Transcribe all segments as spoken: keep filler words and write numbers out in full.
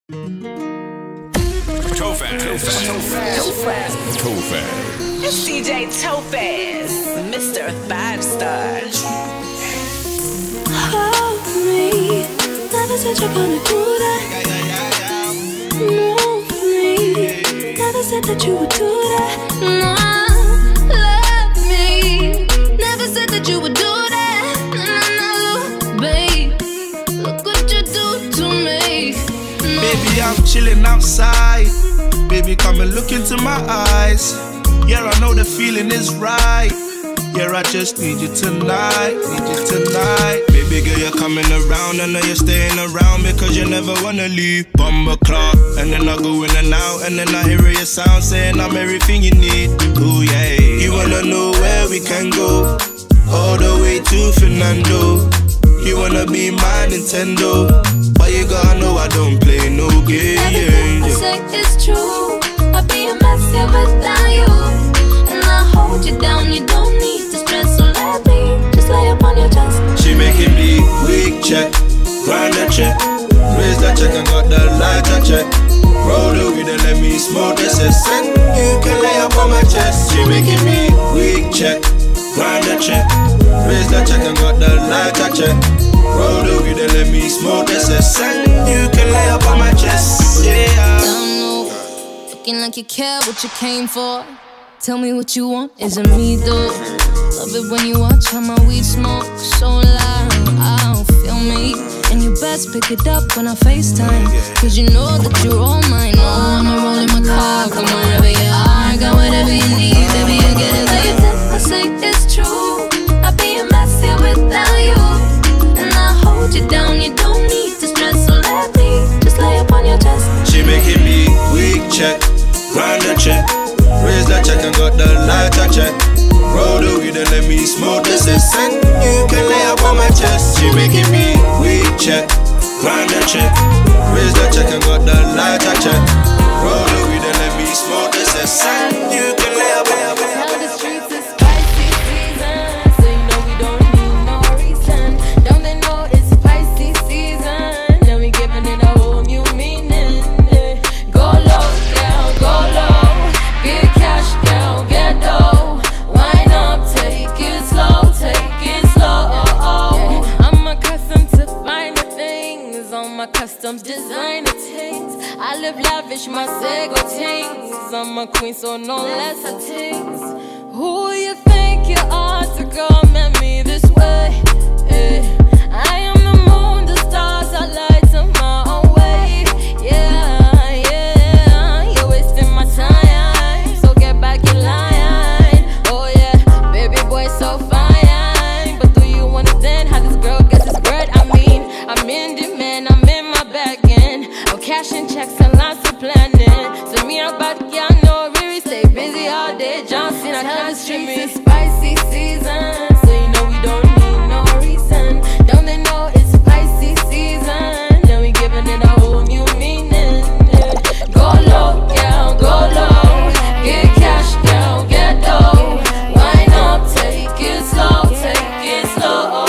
Tophaz. Tophaz. Tophaz. It's D J Tophaz, Mister Five Star. Hold me. Never said you're gonna do that. Move me. Never said that you would do that. No, love me. Never said that you would do that. No, no, babe. Look what you do to me. No. Baby, I'm chilling outside. Baby, come and look into my eyes. Yeah, I know the feeling is right. Yeah, I just need you tonight, need you tonight. Baby girl, you're coming around. I know you're staying around because you never wanna leave. Bumper clock, and then I go in and out, and then I hear your sound saying I'm everything you need. Ooh yeah, you wanna know where we can go? All the way to Fernando. You wanna be my Nintendo, but you gotta know I don't play no game. Everything I say is true. I'll be a mess here without you, and I hold you down. You don't need to stress, so let me just lay up on your chest. She making me weak check, grind that check, raise that check, and got the lighter check. Roll the weed and let me smoke this essence. You can lay up on my chest. She making me weak check, grind that check, raise that check, and got the lighter check. Roll the weed and let me smoke this essence. You can lay up on my chest. Yeah. Don't know, looking like you care what you came for. Tell me what you want, is it me though? Love it when you watch how my weed smoke so loud. I don't feel me, and you best pick it up when I FaceTime, cause you know that you're all mine. Oh, I'ma roll in my car, come wherever you are. Got whatever you need, baby, you get it. Everything I say is true. I'd be a mess here without you, and I hold you down. You don't need to stress, so let me just lay up on your chest. She making me weak check, grind that check, raise that check, and got the lighter check. Roll the weed and let me smoke this essence. You can lay up on my chest. She making me weak check, grind that check, raise that check, and got the lighter check. Roll the weed and let me smoke this essence. You can lay up on my chest. Now the streets is spicy season, so you know we don't need no reason. Don't they know it's spicy season? Now we giving it a whole new meaning. Yeah. Go low, girl, go low. Get cash, girl, get dough. Wine up, take it slow, take it slow. Yeah. I'm accustomed to finer things on my custom designer things. I live lavish, my Sego things. I'm a queen, so no less of things. Who you think you are to come at me this way? Eh. I am the moon, the stars are lights on my own way. Yeah, yeah, you're wasting my time, so get back in line. Oh yeah, baby boy so fine, but do you want it then? How this girl gets this bread? I mean, I'm in demand, I'm in my bag end. I'm cashing checks and lots of planning. So me and bad girl, no really stay busy all day. Johnson, I can't street me. It's spicy season, so you know we don't need no reason. Don't they know it's spicy season? Then we giving it a whole new meaning. Yeah. Go low, girl, go low. Get cash, girl, get dough. Wine up, take it slow, take it slow.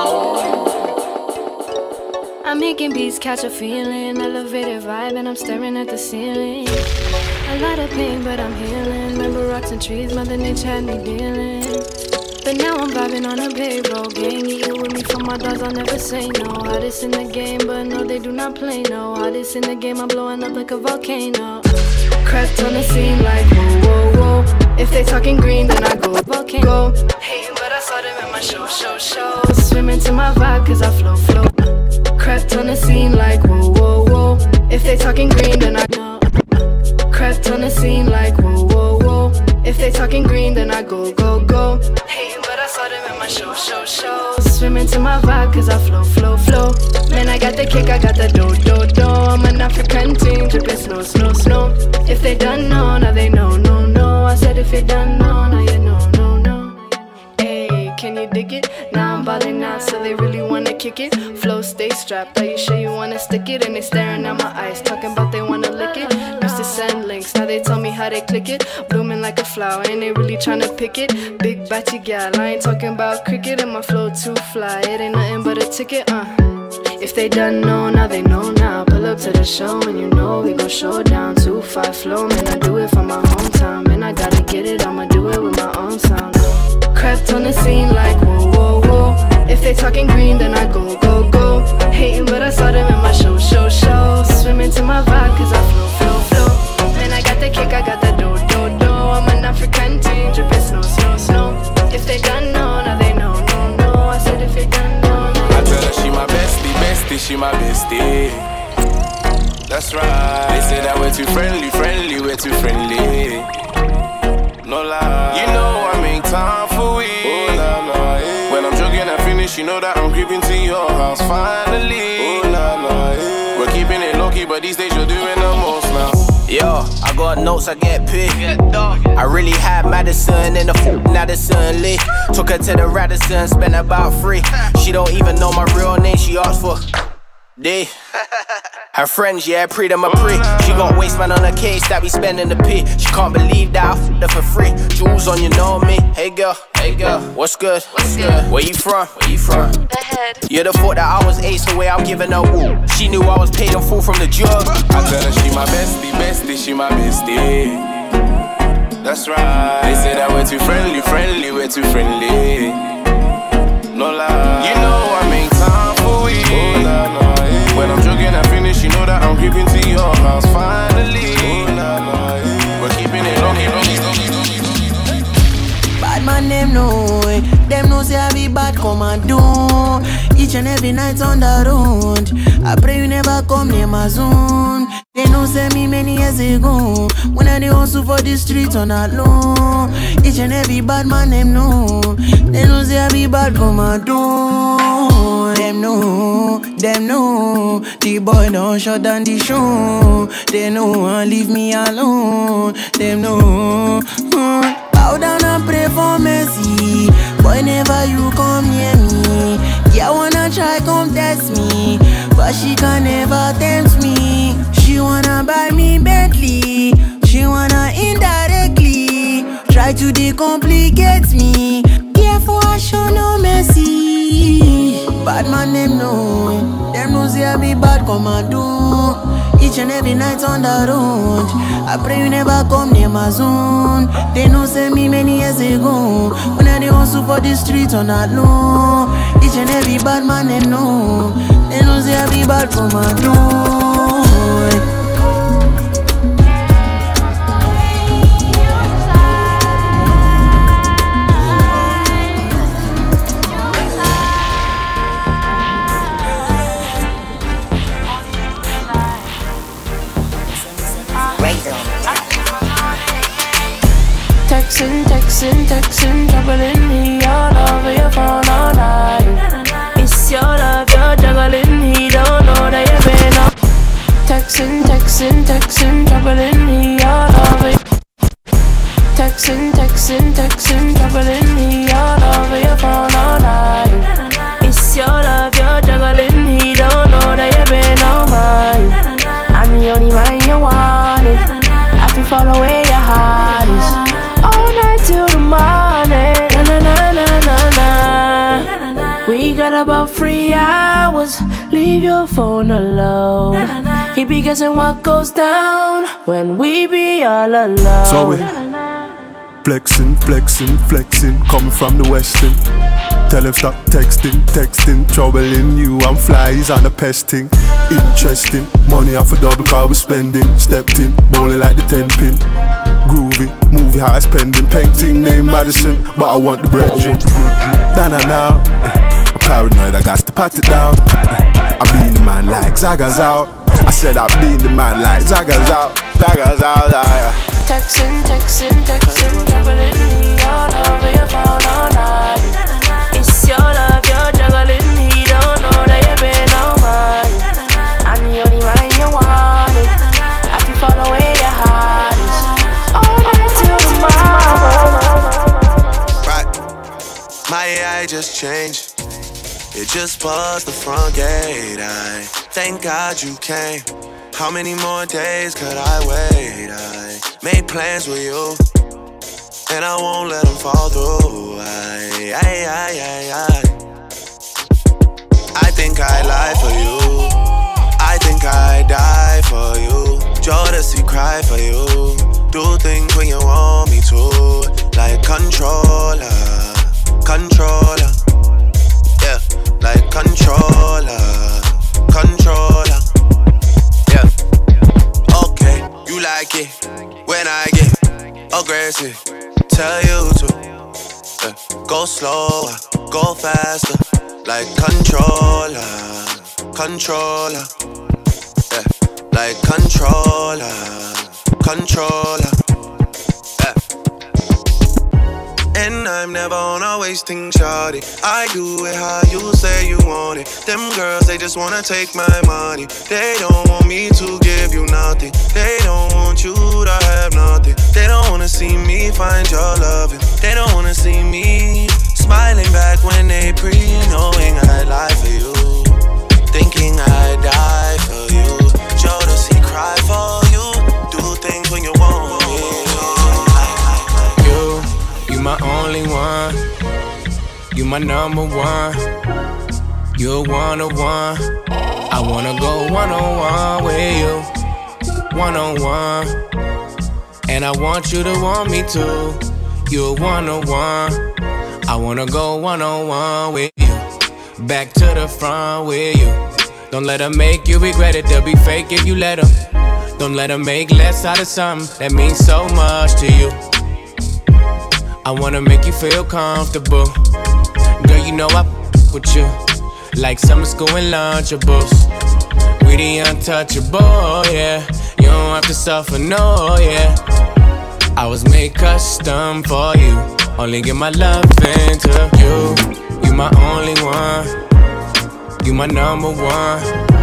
I'm making beats, catch a feeling, elevated vibe, and I'm staring at the ceiling. A lot of pain, but I'm healing. Remember rocks and trees, Mother Nature had me dealing. But now I'm vibing on a payroll. Gang eating with me for my dogs, I'll never say no. Hottest in the game, but no, they do not play no. Hottest in the game, I'm blowing up like a volcano. Crept on the scene like whoa, whoa, whoa. If they talking green, then I go volcano. Hating, but I saw them in my show, show, show. Swimming to my vibe, cause I flow, flow. Crept on the scene like whoa, whoa, whoa. If they talking green, then I know. Crept on the scene like whoa, whoa, whoa. If they talking green, then I go, go, go. Hating, but I saw them in my show, show, show. Swimming to my vibe, cause I flow, flow, flow. Man, I got the kick, I got the do, do, do. I'm an African team, dripping snow, snow, snow. If they done know, now they know, no, no. I said if you done know, now you know, no, no. Hey, can you dig it? Now I'm balling out, so they really wanna kick it. Flow, stay strapped, are you sure you wanna stick it? And they staring at my eyes, talking about they wanna lick it. Used to send links, now they tell me how they click it. Blooming like a flower, and they really tryna pick it. Big batchy gal, I ain't talking about cricket, and my flow too fly. It ain't nothing but a ticket, uh. If they done know, now they know now. Pull up to the show and you know we gon' show down. Two five flow, man, I do it for my hometown. Man, I gotta get it, I'ma do it with my own sound. Crept on the scene like whoa, whoa, whoa. If they talking green, then I go, go, go. Hating, but I saw them in my show, show, show. Swimming to my vibe, cause I flow, flow, flow. Man, I got the kick, I got the do, do, do. I'm an African teen, dripping snow, snow, snow. If they done know, now they know, no, no. I said if they done know, now they I tell her she my bestie, bestie, she my bestie. That's right. They say that we're too friendly, friendly, we're too friendly. No lie. You know I make time for we. Oh, nah, nah, yeah. When I'm jogging and finish, you know that I'm creeping to your house finally. Oh, nah, nah, yeah. We're keeping it low-key, but these days you're doing the most now. Yo, I got notes, I get paid. I really had Madison in the f***ing Addison Lee. Took her to the Radisson, spent about three. She don't even know my real name, she asked for D. Her friends, yeah, pre them a pre. She got waistman on her case that we spending the P. She can't believe that I f***ed her for free. Jewels on, you know me. Hey girl, hey girl, what's good? What's good? Where you from? Where you from? The head. You'd have thought that I was ace the way I'm giving her woo. She knew I was paid in full from the jug. I tell her she my bestie, bestie, she my bestie. That's right. They say that we're too friendly, friendly, we're too friendly. No lie. You know I make time for we. Oh, nah, nah, yeah. When I'm jogging and finish, you know that I'm creeping to your house finally. Oh, nah, nah, yeah. We're keeping it low-key, low-key, low-key, low-key, low-key. Bad man, them know it. Them know say I be bad, come and do. Each and every night on the road. I pray you never come near my zone. They know say me many years ago. When I dey hustle for the streets on that low. Each and every bad man, them know. They know say I be bad, come and do. Them know, them know. The boy don't shut down the show. They know and leave me alone. Them know. Mm. Bow down and pray for mercy. Whenever you come near me, yeah, wanna try come test me, but she can never tempt me. She wanna buy me Bentley. She wanna indirectly try to decomplicate me. Careful, I show no mercy. Bad man, them know. Them know say I be bad, come and do. Each and every night on the road. I pray you never come near my zone. They know say me many years ago. When I dey hustle for the streets on that low. Each and every bad man, them know. They know say I be bad, come and do. Texting, texting, texting, juggling me all over your phone all night. It's your love, you're juggling, he don't know that you've been up. Texting, texting, texting, juggling me all over your Texting, texting, texting, juggling me all over your phone all night. It's your love, you're juggling, he don't know that you've been on mine. I'm the only man you wanted. I can follow where your heart is. All night till the morning, na na na na na na. We got about three hours. Leave your phone alone. He be guessing what goes down when we be all alone. So we flexing, flexing, flexing, coming from the western. Tell him stop texting, texting, troubling you. I'm fly, he's on the pesting. Interesting, money off a double car we spending. Stepped in, bowling like the ten pin. Groovy, movie high spending. Painting name Madison, but I want the bread. Nah nah nah, I'm paranoid, I got to pat it down. I be the man like Zaga's out. I said I be the man like Zaga's out. Zaga's out, yeah. Texting, texting, texting, juggling me all over your phone all night. It's your love, you're juggling, he don't know that you've been on mine. I'm the only man you wanted. I can follow where your heart is. All night till tomorrow. Right, my A I just changed. It just buzzed the front gate. I thank God you came. How many more days could I wait? I made plans with you, and I won't let them fall through. I, I, I, I, I. I think I lie for you. I think I die for you. Jodeci cry for you. Do things when you want me to. Like controller, controller. Yeah, like controller, controller. Yeah. Okay, you like it when I get aggressive. Tell you to yeah. Go slower, go faster. Like controller, controller. Yeah, like controller, controller. Yeah. And I'm never on a wasting shawty. I do it how you say you want it. Them girls, they just wanna take my money. They don't want me to give you nothing. They don't want you to have nothing. They don't wanna see me find your loving. They don't wanna see me smiling back when they pre, knowing I lie for you, thinking I die for you. Jodeci cry for you. Do things when you want me. You, you my only one. You my number one. You're one on one. I wanna go one on one with you, one on one. And I want you to want me too. You're one on one. I wanna go one on one with you. Back to the front with you. Don't let them make you regret it. They'll be fake if you let them. Don't let them make less out of something that means so much to you. I wanna make you feel comfortable. Girl, you know I with you like summer school and Lunchables. We the untouchable, yeah. You don't have to suffer, no, yeah. I was made custom for you. Only give my love into you. You my only one. You my number one.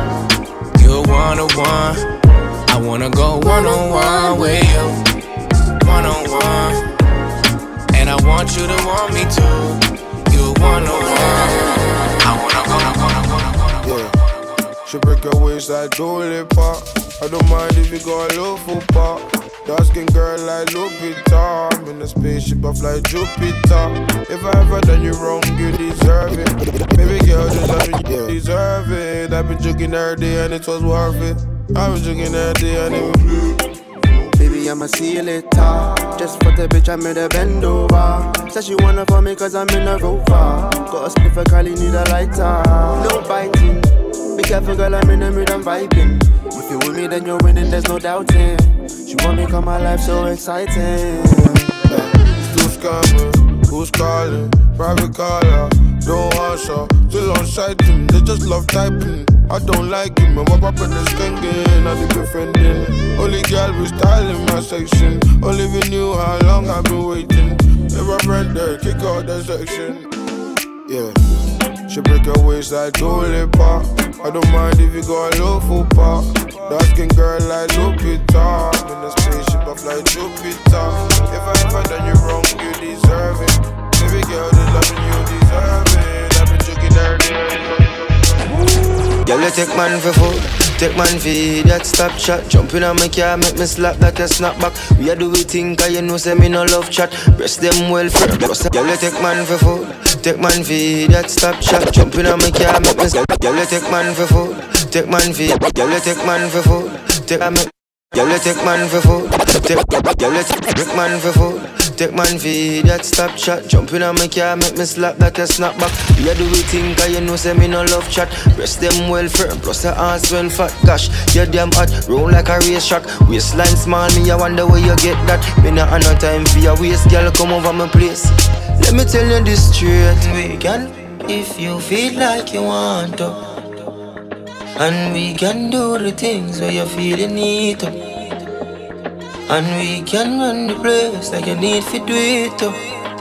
You're one on one. I wanna go one on one with you, one on one. And I want you to want me too. You're one on one. I wanna go, go, go, go, go, go. Yeah. She break her waist like Dole Park. I don't mind if you go a low foot park. Dark skin girl like Lupita. I'm in a spaceship off like Jupiter. If I ever done you wrong, you deserve it. Baby girl, just let me yeah. deserve it. I've been joking every day and it was worth it. I've been joking every day and it was blue. Baby, I'ma see you later. Just for the bitch, I made a bend over. Said she wanna for me cause I'm in a rover. Got a spliff, I call need a lighter. No biting. Be careful girl, I'm in the mood, I'm vibing. If you with me, then you're winning, there's no doubting. She want me come my life so exciting. Yeah. Still scamming, who's calling? Private caller, don't answer. Still on sighting, they just love typing. I don't like him, my pop up in the skanking. I be befriending. Only girl we styling my section. Only we knew how long I've been waiting. If I read there, kick out that section. Yeah. She break her waist like Dole Park. I don't mind if you go a low foot park. Dark skin girl like Lupita. I'm in a spaceship off like Jupiter. If I ever done you wrong, you deserve it. Baby girl, the loving you deserve it. I've been joking every day. Girl, you take man for food, take man for that stop chat. Jumping on my car, make me slap that a snap back. We a do we think, cause you know say me no love chat. Breast them well firm. Girl, you take man for food, take man for that stop chat. Jumping on my car, make me slap. Girl, you take man for food, take man for. Girl, you take man for food, take man. Girl, you take man for food, take. Girl, you take man for food, take man for that stop chat. Jumping on my car, make me slap that a snap back. We a do we think, cause you know say me no love chat. Breast them well firm, plus the ass well fat. Gosh, you damn hot, roll like a race track. Waistline small, me I wonder where you get that. Me not have no time for your waist, girl, come over my place. Let me tell you this straight. We can, if you feel like you want to. And we can do the things where you feel you need to. And we can run the place like you need to do it to.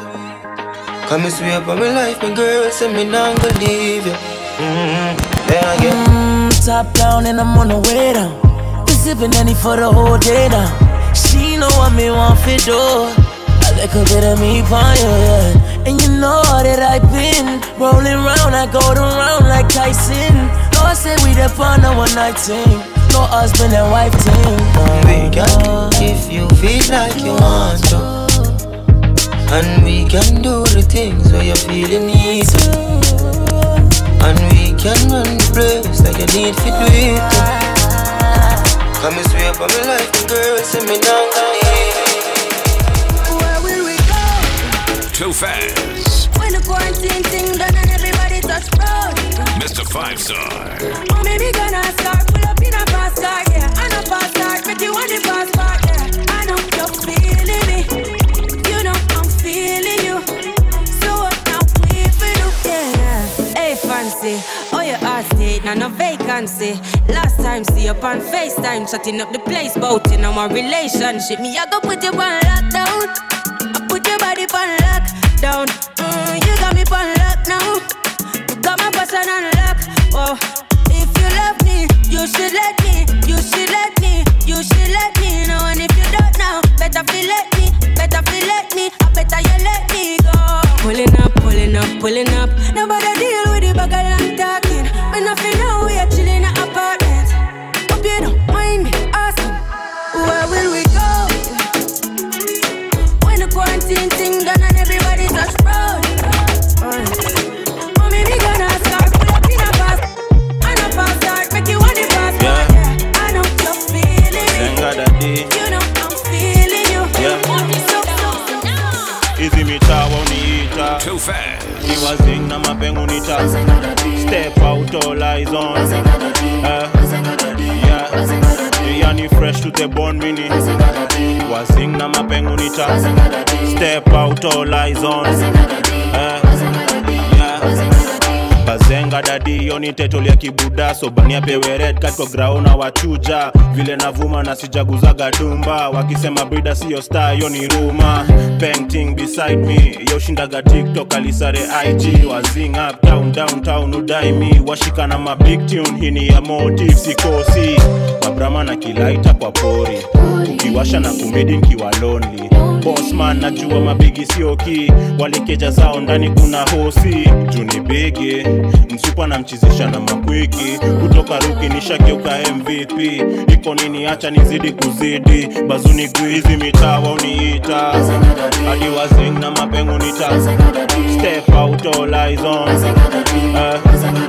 Come and sweep on my life, my girl, say me not gonna leave you. Mm-hmm. Then I get mm, top down and I'm on the way down. We sipping any for the whole day now. She know what me want for do. A little bit of me for you, yeah. And you know that I've been rolling round, I go around like Tyson. No, I say we the fun a one night team. No husband and wife team. We can, if you feel like you want to. And we can do the things where you feel you need to. And we can run the place like you need to do it. Come and swear up on my life, girl, send me down to Where will we go? Tophaz. When the quarantine thing done and everybody touch road. Mister Five Star. Oh, maybe gonna start, pull up in a fast car, yeah. I know fast start, make you want the fast part, yeah. I know you're feeling me, you know I'm feeling you. So what now we feel do, yeah. Hey fancy, oh your heart state, now no vacancy. Last time see you on FaceTime, shutting up the place, bout in our relationship. Me I go put you on lockdown, I put your body on lockdown. Mm, you got me on lock now. Got my person on lock. Oh, if you love me, you should let me. You should let me. You should let me know. And if you don't know, better feel let me. Better feel let me. I better you let me go. Pulling up, pulling up, pulling up. Nobody deal with the bag of long talking. When I feel now we are chilling in an apartment. Hope you don't mind me asking, where will we go? When the quarantine thing done and everybody touch road. Oh, maybe gonna start, pull up in a fast. I know fast start, make you want it fast. Yeah, yeah. I know you're feeling me. You know I'm feeling you. Yeah. So, so, so, so. Easy me tawa uniita. Tophaz. Kiwa zing na mapengu nita. Step out, all eyes on. Uh, yeah. Yani fresh to the bone mini. Kiwa zing na mapengu nita. Step out, all eyes on. Uh, Bazenga dadi yoni tetolia kibuda. So bania pewe red kat kwa graona wachuja. Vile navuma na sijaguzaga dumba. Wakisema brida siyo star yoni ruma. Painting beside me. Yoshindaga TikTok alisare I G. Wazing up town downtown udai me. Washika na ma big tune hini ya motive sikosi. Mabrama na kilaita kwa pori. Ukiwasha na kumedi nkiwa lonely. Bossman najua mabigi sioki. Walikeja zao ndani kuna hosi. Juni bigi msupa na mchizisha na makwiki. Kutoka ruki nishageuka M V P. Iko nini acha nizidi kuzidi. Bazuni guizi mitawa uniita. Hadi wazing na mapengu nita. Step out all eyes on. uh,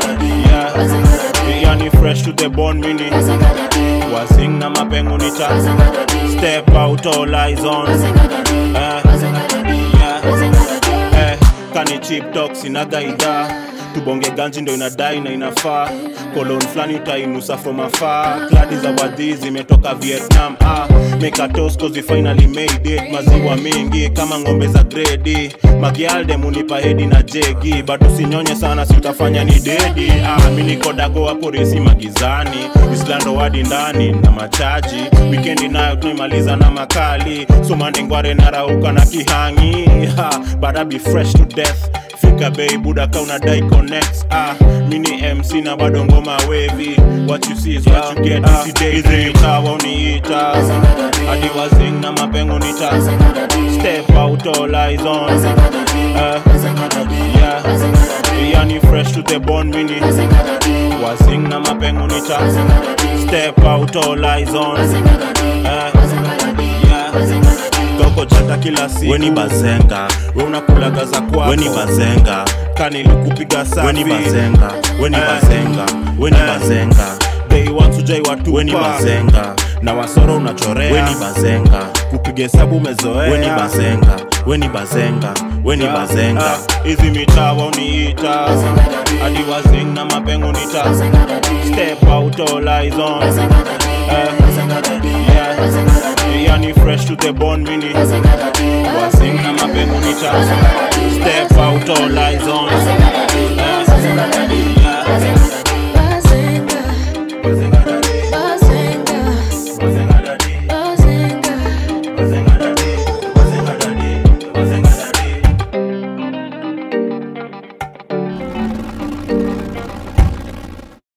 yeah. Yani fresh to the bone mini. Wazing na mapengu nita. Step out all eyes on. uh, yeah. eh, Kani cheap talk sinaga ida. Tubonge ganji ndo inadai na inafaa. Kolon flani utainusa from afar. Kladi za wadhi zimetoka Vietnam. ah. Make a toast cause we finally made it. Maziwa mingi kama ngombe za gredi. Magialde munipa hedi na jegi. Bado sinyonye sana si utafanya ni dedi. ah, Mini kodago hapo resi magizani. Islando wadi ndani na machaji. Weekendi nayo tunaimaliza na makali. So mandengware narauka na kihangi. ha, But I be fresh to death. Fika bay buda kauna die connects. ah Mini M C na bado ngoma wavy. What you see is what you get. This day is tawa uniita. Hadi wazing na mapengu nita. Step out all eyes on. uh, Yeah. Yani fresh to the bone mini. Wazing na mapengu nita. Step out all eyes on. uh, Yeah. Toko chata kila siku. Weni bazenga. We unakulaga za kwako. Weni bazenga. Kani lukupiga safi. Weni bazenga. Weni bazenga. Weni bazenga. Day one sujai watu. Weni bazenga. Na wasoro unachorea. Weni bazenga. Kupige sabu umezoea. Weni bazenga. Weni bazenga. Weni bazenga. Hizi mitawa uniita. Hadi wazing na mapengu nita. Step out all eyes on. uh, yeah. Yani fresh to the bone mini. Wazing na mapengu nita. Step out all eyes on.